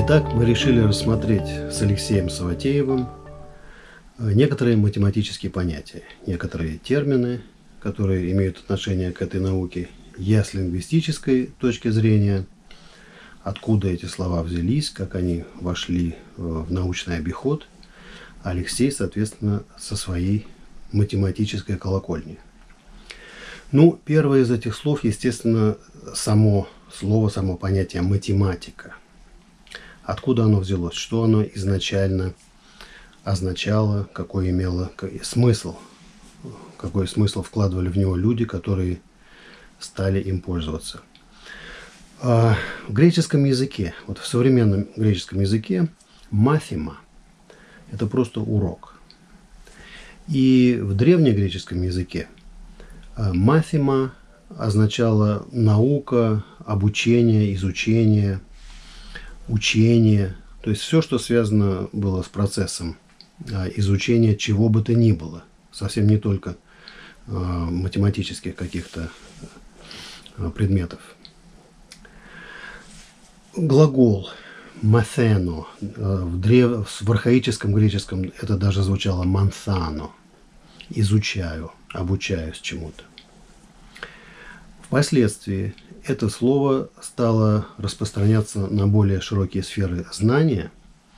Итак, мы решили рассмотреть с Алексеем Саватеевым некоторые математические понятия, некоторые термины, которые имеют отношение к этой науке, я с лингвистической точки зрения, откуда эти слова взялись, как они вошли в научный обиход, Алексей, соответственно, со своей математической колокольни. Ну, первое из этих слов, естественно, само слово, само понятие математика. Откуда оно взялось, что оно изначально означало, какой имело смысл, какой смысл вкладывали в него люди, которые стали им пользоваться. В греческом языке, вот в современном греческом языке, маthema – это просто урок. И в древнегреческом языке маthema означало наука, обучение, изучение, учение, то есть все, что связано было с процессом изучения чего бы то ни было, совсем не только математических каких-то предметов. Глагол «маtheno» в архаическом греческом это даже звучало «манthano» – «изучаю», «обучаюсь чему-то». Впоследствии это слово стало распространяться на более широкие сферы знания,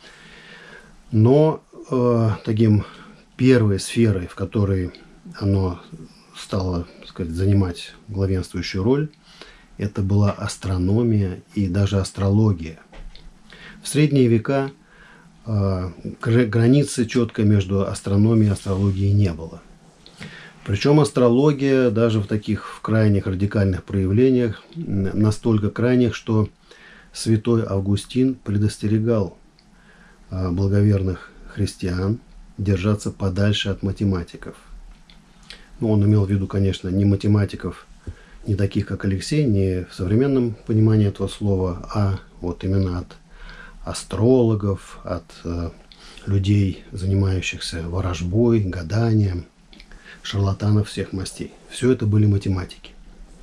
но таким первой сферой, в которой оно стало, так сказать, занимать главенствующую роль, это была астрономия и даже астрология. В средние века границы четко между астрономией и астрологией не было. Причем астрология даже в таких крайних радикальных проявлениях, настолько крайних, что святой Августин предостерегал благоверных христиан держаться подальше от математиков. Ну, он имел в виду, конечно, не математиков, не таких, как Алексей, не в современном понимании этого слова, а вот именно от астрологов, от людей, занимающихся ворожбой, гаданием, шарлатанов всех мастей. Все это были математики.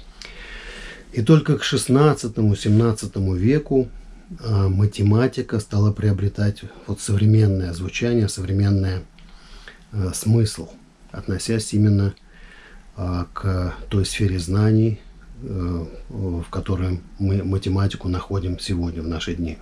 И только к XVI-XVII веку математика стала приобретать вот современное звучание, современный смысл, относясь именно к той сфере знаний, в которой мы математику находим сегодня, в наши дни.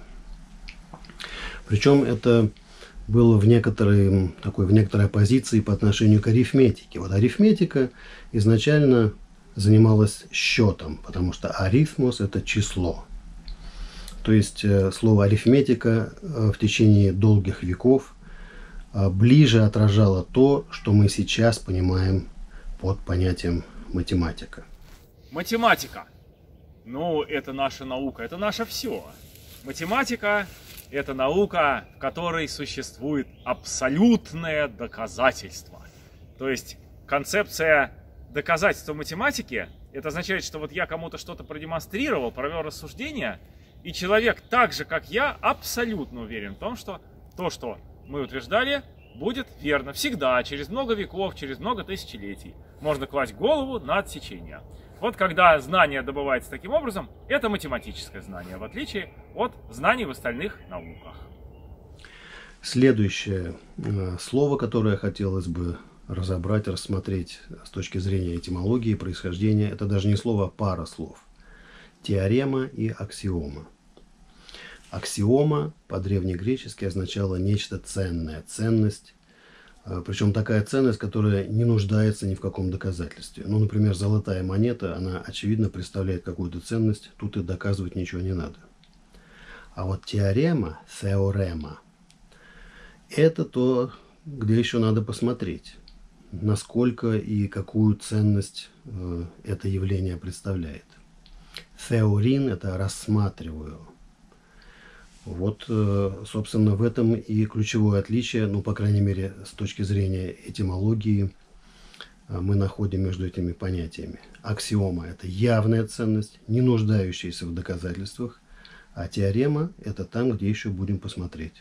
Причем это было в некоторой оппозиции по отношению к арифметике. Вот арифметика изначально занималась счетом, потому что арифмос – это число. То есть слово арифметика в течение долгих веков ближе отражало то, что мы сейчас понимаем под понятием математика. Математика. Ну, это наша наука, это наше все. Математика – это наука, в которой существует абсолютное доказательство. То есть концепция доказательства математики – это означает, что вот я кому-то что-то продемонстрировал, провел рассуждение, и человек так же, как я, абсолютно уверен в том, что то, что мы утверждали, будет верно всегда, через много веков, через много тысячелетий. Можно класть голову на отсечение. Вот когда знание добывается таким образом, это математическое знание, в отличие от знаний в остальных науках. Следующее слово, которое хотелось бы разобрать, рассмотреть с точки зрения этимологии и происхождения, это даже не слово, а пара слов. Теорема и аксиома. Аксиома по-древнегречески означала нечто ценное, ценность. Причем такая ценность, которая не нуждается ни в каком доказательстве. Ну, например, золотая монета, она очевидно представляет какую-то ценность, тут и доказывать ничего не надо. А вот теорема, теорема, это то, где еще надо посмотреть, насколько и какую ценность это явление представляет. Теорин – это рассматриваю. Вот, собственно, в этом и ключевое отличие, ну, по крайней мере, с точки зрения этимологии, мы находим между этими понятиями. Аксиома – это явная ценность, не нуждающаяся в доказательствах, а теорема – это там, где еще будем посмотреть.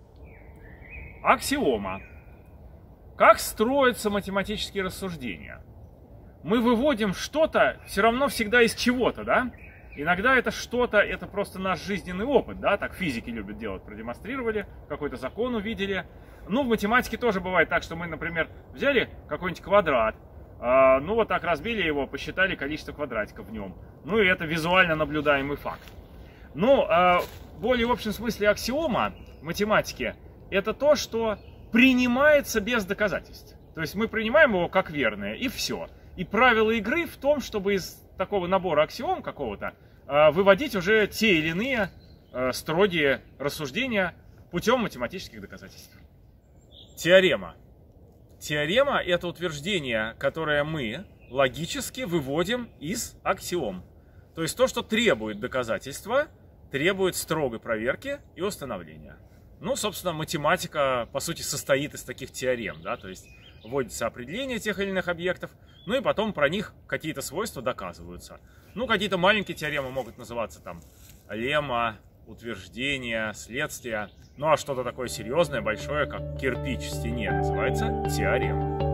Аксиома. Как строятся математические рассуждения? Мы выводим что-то все равно всегда из чего-то, да? Иногда это что-то, это просто наш жизненный опыт, да, так физики любят делать, продемонстрировали, какой-то закон увидели. Ну, в математике тоже бывает так, что мы, например, взяли какой-нибудь квадрат, ну вот так разбили его, посчитали количество квадратиков в нем. Ну и это визуально наблюдаемый факт. Но в более общем смысле аксиома в математике это то, что принимается без доказательств. То есть мы принимаем его как верное, и все. И правило игры в том, чтобы из такого набора аксиом какого-то выводить уже те или иные строгие рассуждения путем математических доказательств. Теорема. Теорема – это утверждение, которое мы логически выводим из аксиом. То есть то, что требует доказательства, требует строгой проверки и установления. Ну, собственно, математика, по сути, состоит из таких теорем, да, то есть вводится определение тех или иных объектов, ну и потом про них какие-то свойства доказываются. Ну, какие-то маленькие теоремы могут называться там лемма, утверждение, следствие. Ну, а что-то такое серьезное, большое, как кирпич в стене, называется теорема.